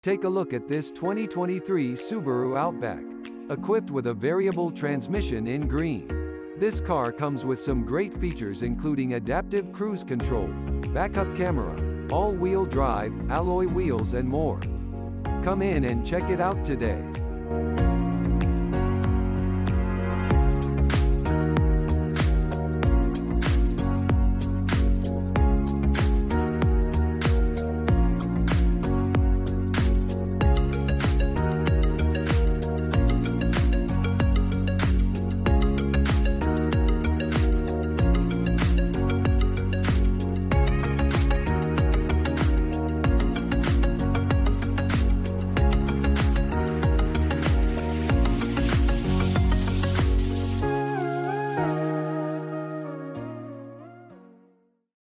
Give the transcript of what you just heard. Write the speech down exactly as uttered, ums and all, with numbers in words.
Take a look at this twenty twenty-three Subaru Outback. Equipped with a variable transmission in green. This car comes with some great features including adaptive cruise control, backup camera, all-wheel drive, alloy wheels and more. Come in and check it out today.